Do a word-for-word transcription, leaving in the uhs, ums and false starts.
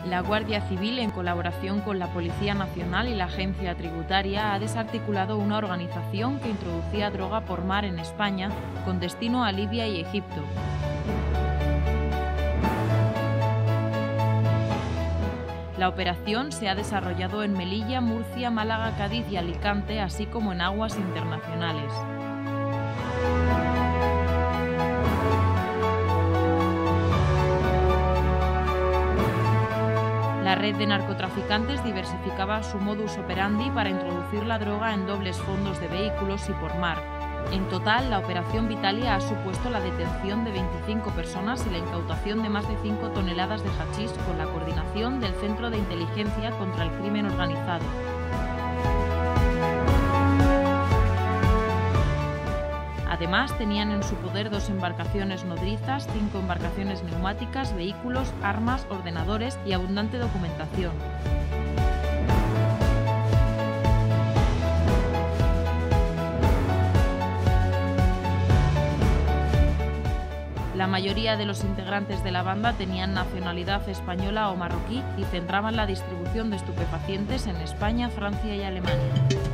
La Guardia Civil, en colaboración con la Policía Nacional y la Agencia Tributaria, ha desarticulado una organización que introducía droga por mar en España con destino a Libia y Egipto. La operación se ha desarrollado en Melilla, Murcia, Málaga, Cádiz y Alicante, así como en aguas internacionales. La red de narcotraficantes diversificaba su modus operandi para introducir la droga en dobles fondos de vehículos y por mar. En total, la Operación Vitalia ha supuesto la detención de veinticinco personas y la incautación de más de cinco toneladas de hachís con la coordinación del Centro de Inteligencia contra el Crimen Organizado. Además, tenían en su poder dos embarcaciones nodrizas, cinco embarcaciones neumáticas, vehículos, armas, ordenadores y abundante documentación. La mayoría de los integrantes de la banda tenían nacionalidad española o marroquí y centraban la distribución de estupefacientes en España, Francia y Alemania.